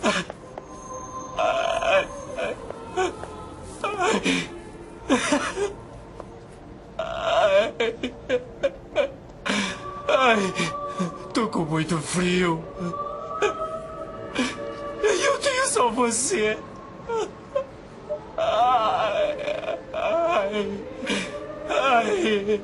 Ai, tô com muito frio. E eu tenho só você. Ai, ai, ai.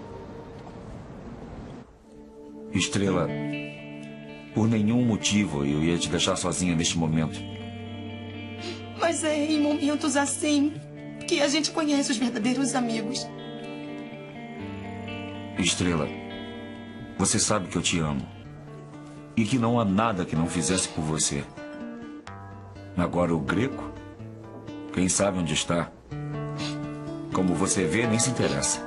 Estrela, por nenhum motivo eu ia te deixar sozinha neste momento. Mas é em momentos assim que a gente conhece os verdadeiros amigos. Estrela, você sabe que eu te amo. E que não há nada que não fizesse por você. Agora o Greco, quem sabe onde está? Como você vê, nem se interessa.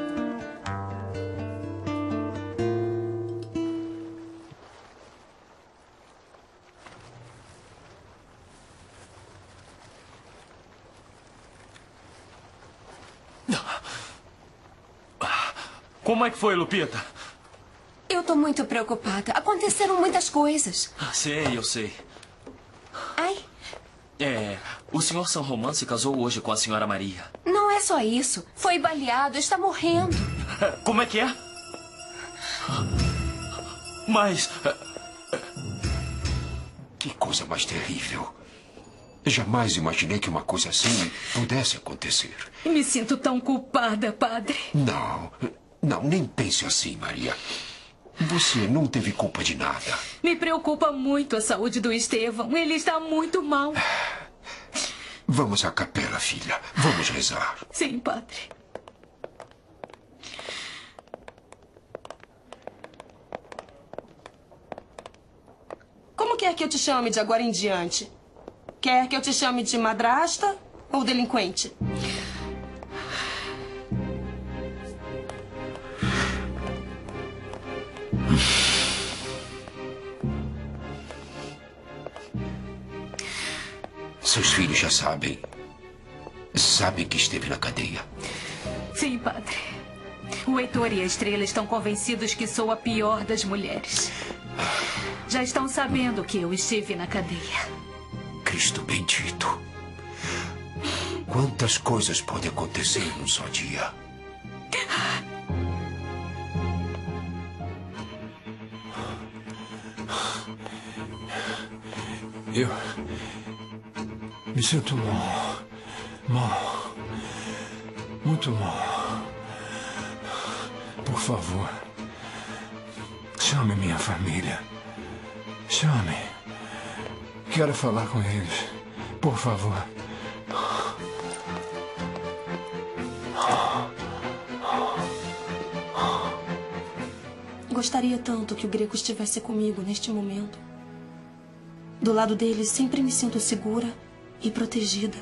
Como é que foi, Lupita? Eu tô muito preocupada. Aconteceram muitas coisas. Sei, eu sei. Ai, O Sr. San Román se casou hoje com a Sra. Maria. não é só isso. Foi baleado, está morrendo. Como é que é? Mas... Que coisa mais terrível. Jamais imaginei que uma coisa assim pudesse acontecer. Me sinto tão culpada, padre. Não, nem pense assim, Maria. Você não teve culpa de nada. Me preocupa muito a saúde do Estevão. Ele está muito mal. Vamos à capela, filha. Vamos rezar. Sim, padre. Como quer que eu te chame de agora em diante? Quer que eu te chame de madrasta ou delinquente? Seus filhos já sabem. Sabem que esteve na cadeia. Sim, padre. O Heitor e a Estrela estão convencidos que sou a pior das mulheres. Já estão sabendo que eu estive na cadeia. Cristo bendito. Quantas coisas podem acontecer num só dia? Eu me sinto mal. Mal. Muito mal. Por favor, chame minha família. Chame. Quero falar com eles. Por favor. Gostaria tanto que o Greco estivesse comigo neste momento. Do lado dele, sempre me sinto segura e protegida.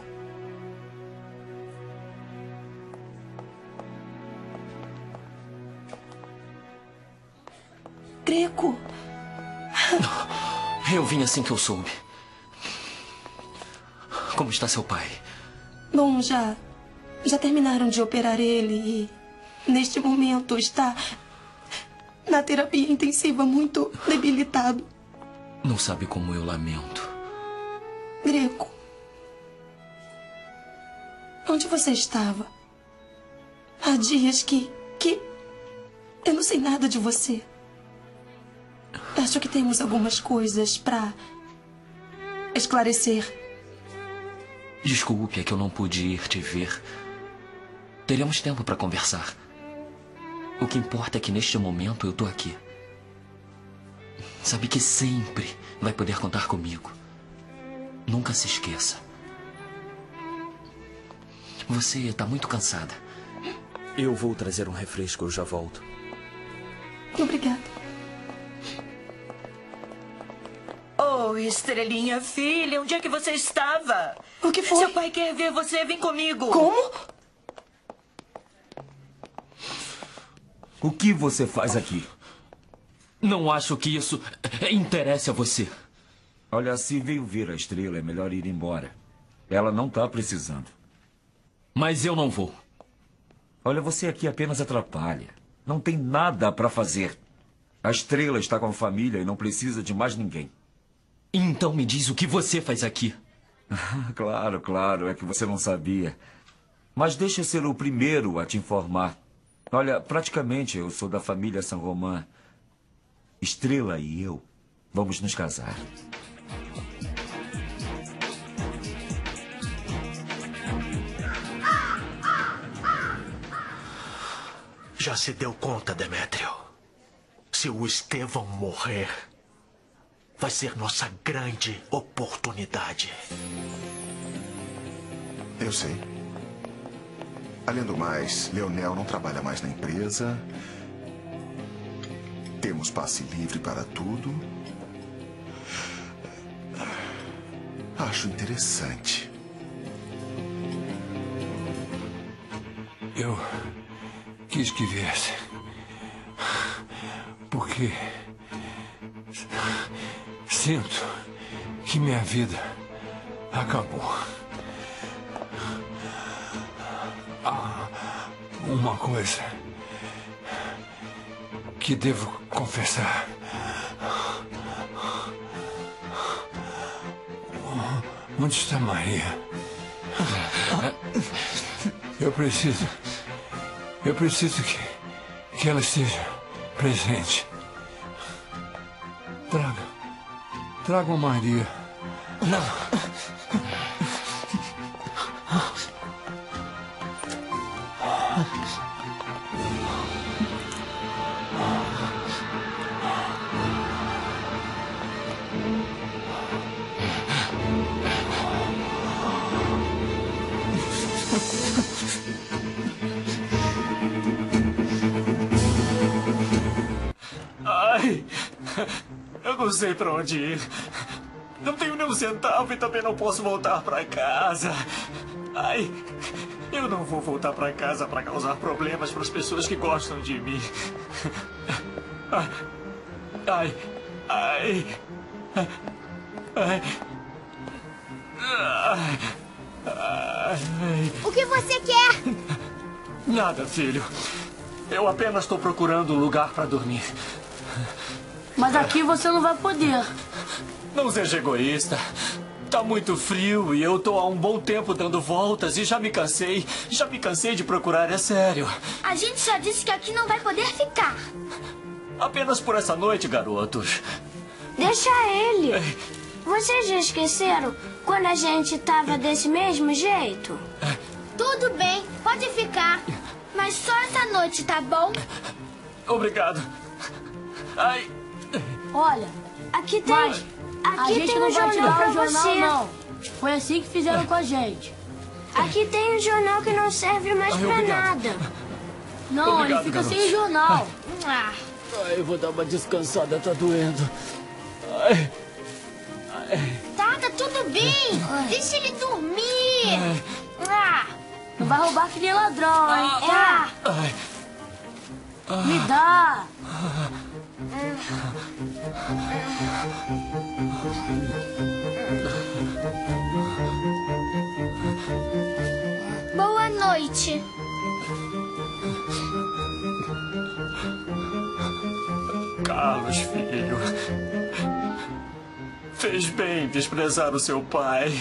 Greco! Eu vim assim que eu soube. Como está seu pai? Bom, já terminaram de operar ele e, neste momento, está na terapia intensiva, muito debilitado. Não sabe como eu lamento. Greco, onde você estava? Há dias que eu não sei nada de você. Acho que temos algumas coisas para esclarecer. Desculpe, é que eu não pude ir te ver. Teremos tempo para conversar. O que importa é que neste momento eu tô aqui. Sabe que sempre vai poder contar comigo. Nunca se esqueça. Você está muito cansada. Eu vou trazer um refresco, eu já volto. Obrigada. Oh, Estrelinha, filha, onde é que você estava? O que foi? Seu pai quer ver você, vem comigo. Como? O que você faz aqui? Não acho que isso interesse a você. Olha, se veio ver a Estrela, é melhor ir embora. Ela não está precisando. Mas eu não vou. Olha, você aqui apenas atrapalha. Não tem nada para fazer. A Estrela está com a família e não precisa de mais ninguém. Então me diz o que você faz aqui. Claro, claro, é que você não sabia. Mas deixa eu ser o primeiro a te informar. Olha, praticamente eu sou da família San Román. Estrela e eu vamos nos casar. Já se deu conta, Demétrio? Se o Estevão morrer, vai ser nossa grande oportunidade. Eu sei. Além do mais, Leonel não trabalha mais na empresa. Temos passe livre para tudo. Acho interessante. Eu quis que viesse. Porque sinto que minha vida acabou. Há uma coisa que devo confessar. Onde está Maria? Eu preciso que ela esteja presente. Traga a Maria. Não. Ai, eu não sei pra onde ir. Não tenho nem um centavo e também não posso voltar pra casa. Ai, eu não vou voltar pra casa pra causar problemas para as pessoas que gostam de mim. Ai, ai, ai, ai. O que você quer? Nada, filho. Eu apenas estou procurando um lugar para dormir. Mas aqui você não vai poder. Não seja egoísta. Tá muito frio e eu tô há um bom tempo dando voltas e já me cansei. Já me cansei de procurar, é sério. A gente só disse que aqui não vai poder ficar. Apenas por essa noite, garotos. Deixa ele. Vocês já esqueceram quando a gente tava desse mesmo jeito? Tudo bem, pode ficar. Mas só essa noite, tá bom? Obrigado. Ai. Olha, aqui tem... Mas aqui a gente tem não um vai te jornal dar pra o jornal, você. não. Foi assim que fizeram com a gente. Aqui tem um jornal que não serve mais pra obrigado. nada. Não, Obrigado, ele fica garoto. sem jornal. Ah, Ai, eu vou dar uma descansada, tá doendo. tá tudo bem. Deixa ele dormir. Ah, Não vai roubar que nem ladrão, hein? Ai. Me dá. boa noite. Carlos, filho. Fez bem desprezar o seu pai.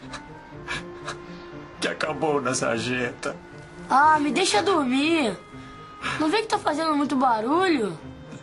Que acabou na sarjeta. Ah, me deixa dormir. Não vê que tá fazendo muito barulho?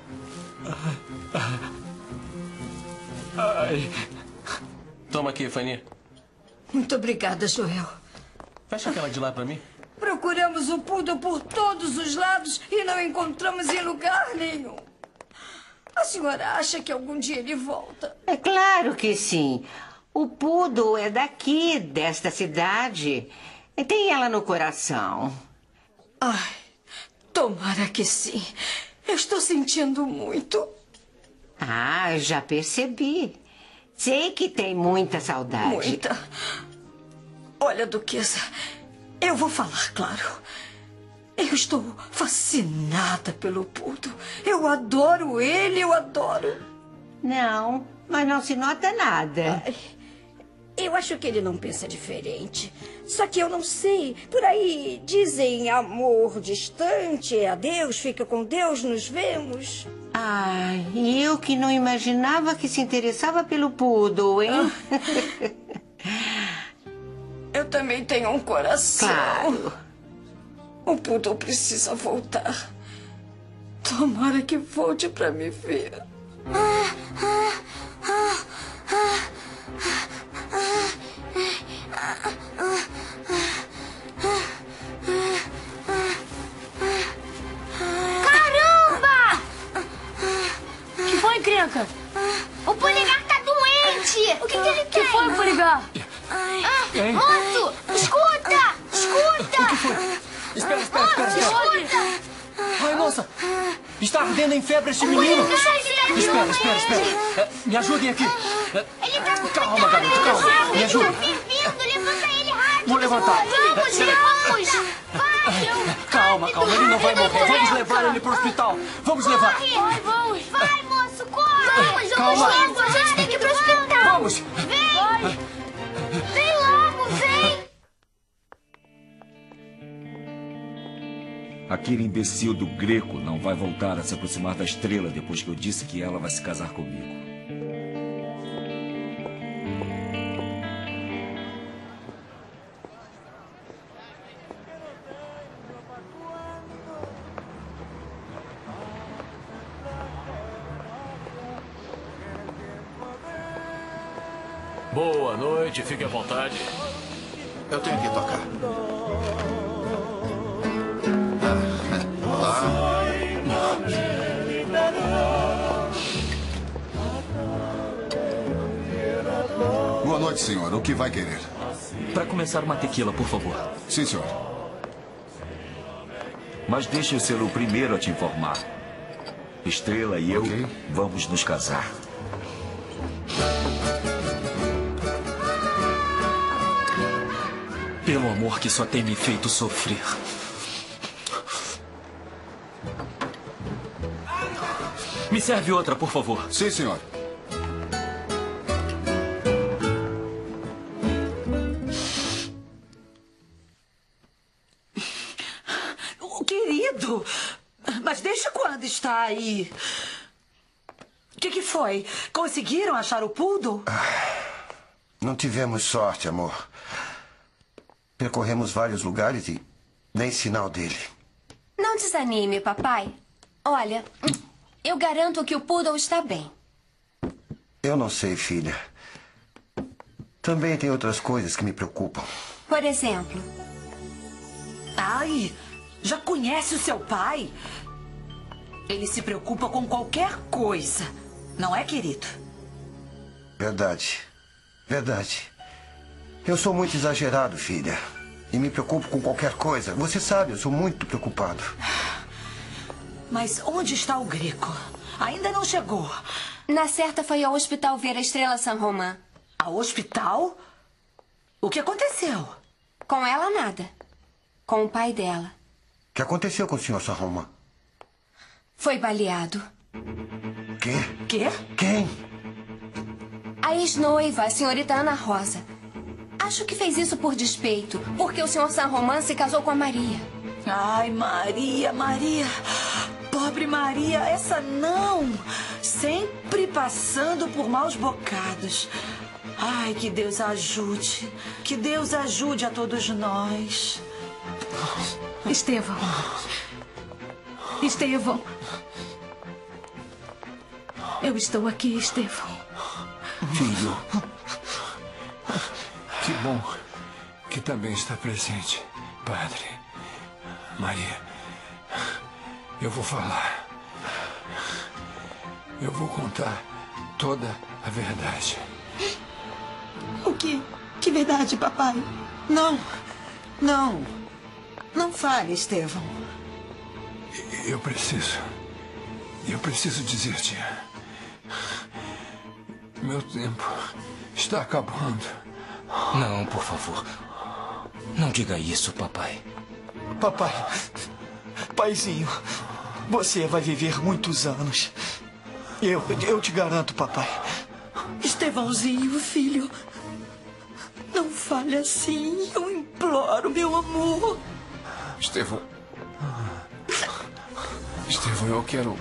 Ai. Toma aqui, Fanny. Muito obrigada, Joel. Fecha aquela de lá pra mim. Procuramos o poodle por todos os lados e não encontramos em lugar nenhum. A senhora acha que algum dia ele volta? É claro que sim. O poodle é daqui, desta cidade. Tem ela no coração. Ai, tomara que sim. Eu estou sentindo muito. Ah, já percebi. Sei que tem muita saudade. Muita. Olha, Duquesa, eu vou falar, claro. Eu estou fascinada pelo poodle. Eu adoro ele, eu adoro. Não, mas não se nota nada. Eu acho que ele não pensa diferente. Só que eu não sei. Por aí dizem amor distante, adeus, fica com Deus, nos vemos. Ai, e eu que não imaginava que se interessava pelo Poodle, hein? Eu também tenho um coração. Claro. O Poodle precisa voltar. Tomara que volte pra me ver. Caramba! Que foi, Encrenca? O Polegar tá doente! O que ele tem? Que foi, Polegar? Moço, escuta! Escuta! O que foi? Espera. Escuta! Ai, moça! Está ardendo em febre este menino! Espera. Me ajudem aqui. Ele tá com Calma, garoto, calma. Me ajuda. Tá fervendo, levanta ele rápido! Vou levantar. Vamos! Vai! Calma, ele não vai morrer. Vamos levar ele pro hospital. Vamos levar. Vamos! Vai, moço, corre! Calma. Vamos logo, a gente tem que ir pro hospital! Vamos! Vem! Vem logo, vem! Aquele imbecil do Greco não vai voltar a se aproximar da estrela depois que eu disse que ela vai se casar comigo. Boa noite, fique à vontade. Eu tenho que tocar. Olá. Boa noite, senhor. O que vai querer? Para começar, uma tequila, por favor. Sim, senhor. Mas deixa eu ser o primeiro a te informar. Estrela e eu vamos nos casar. Pelo amor que só tem me feito sofrer. Me serve outra, por favor. Sim, senhor. Querido, mas desde quando está aí? O que foi? Conseguiram achar o Poodle? Não tivemos sorte, amor. Percorremos vários lugares e nem sinal dele. Não desanime, papai. Olha, eu garanto que o Poodle está bem. Eu não sei, filha. Também tem outras coisas que me preocupam. Por exemplo? Ai, já conhece o seu pai? Ele se preocupa com qualquer coisa. Não é, querido? Verdade. Eu sou muito exagerado, filha. E me preocupo com qualquer coisa. Você sabe, eu sou muito preocupado. Mas onde está o Greco? Ainda não chegou. Na certa foi ao hospital ver a estrela San Román. Ao hospital? O que aconteceu? Com ela, nada. Com o pai dela. O que aconteceu com o Sr. San Román? Foi baleado. Quê? Quem? A ex-noiva, a senhorita Ana Rosa. Acho que fez isso por despeito, porque o Sr. San Román se casou com a Maria. Ai, Maria. Pobre Maria, essa não. Sempre passando por maus bocados. Ai, que Deus ajude. Que Deus ajude a todos nós. Estevão. Eu estou aqui, Estevão. Filho. Que bom que também está presente, Padre. Maria, eu vou falar. Eu vou contar toda a verdade. O quê? Que verdade, papai? Não. Não fale, Estevão. Eu preciso dizer-te. Meu tempo está acabando. Não, por favor. Não diga isso, papai. Papai, paizinho, você vai viver muitos anos. Eu te garanto, papai. Estevãozinho, filho. fale assim. Eu imploro, meu amor. Estevão, eu quero...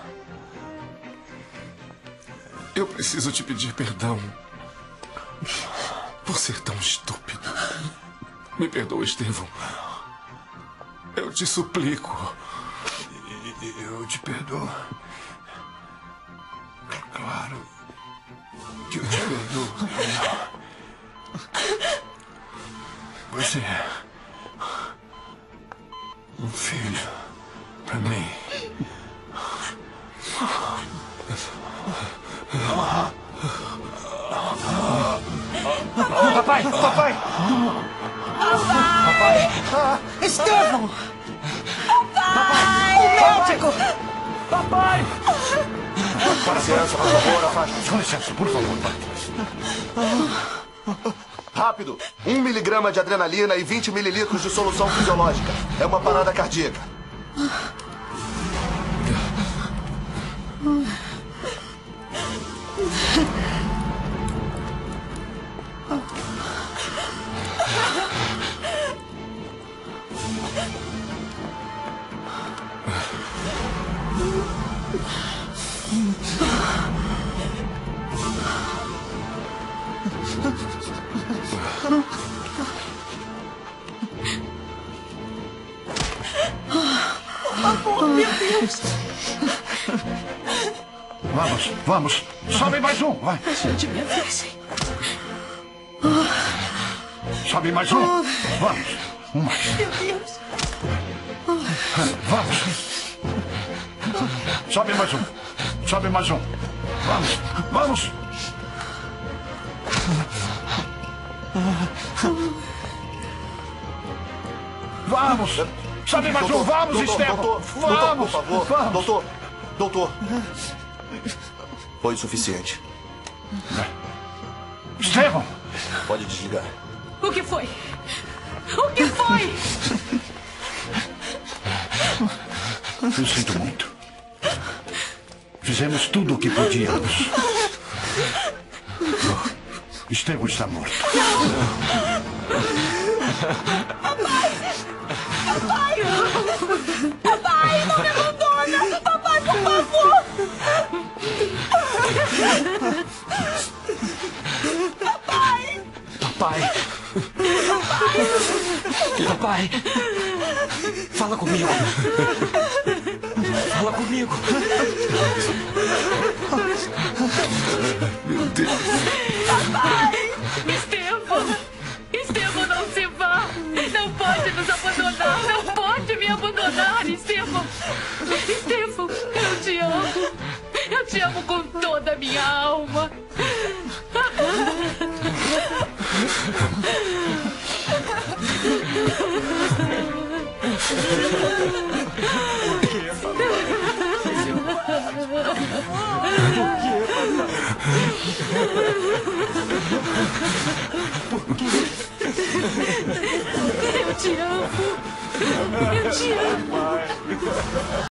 Eu preciso te pedir perdão por ser tão estúpido. Me perdoa, Estevão. Eu te suplico. Eu te perdoo. Claro que eu te perdoo. Você é um filho para mim. Papai! Papai! Papai! Estevão! Papai! O médico! Papai! Com licença, por favor, afaste. Com licença, por favor. Rápido! 1 miligrama de adrenalina e 20 mililitros de solução fisiológica. É uma parada cardíaca. Oh, meu Deus! Vamos, vamos. Sobe mais um, vai. Gente, minha virgem. Sobe mais um. Vamos. Um mais. Meu Deus. Vamos. Sobe mais um. Sobe mais um. Vamos, vamos. Vamos. Sobe mais um. Vamos, Estevão. Vamos. Por favor. Vamos. Doutor. Foi o suficiente. Estevão. Pode desligar. O que foi? O que foi? Eu sinto muito. Fizemos tudo o que podíamos. Estevão está morto. Papai! Papai! Papai, não me abandona! Papai, por favor! Papai! Papai! Papai! Fala comigo! Fala comigo! Meu Deus! Papai! Estevão! Estevão, não se vá! Não pode nos abandonar! Não pode me abandonar, Estevão! Estevão, eu te amo! Eu te amo com toda a minha alma! Eu te amo! Eu te amo!